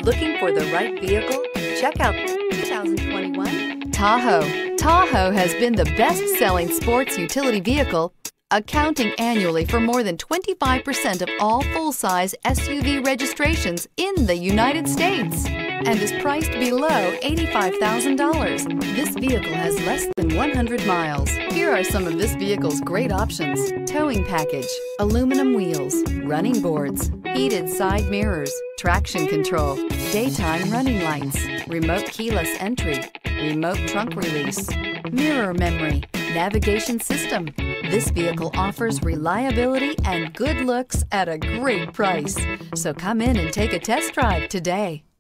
Looking for the right vehicle? Check out 2021 Tahoe. Tahoe has been the best-selling sports utility vehicle, accounting annually for more than 25% of all full-size SUV registrations in the United States, and is priced below $85,000. This vehicle has less than 100 miles. Here are some of this vehicle's great options: towing package, aluminum wheels, running boards, heated side mirrors, traction control, daytime running lights, remote keyless entry, remote trunk release, mirror memory, navigation system. This vehicle offers reliability and good looks at a great price. So come in and take a test drive today.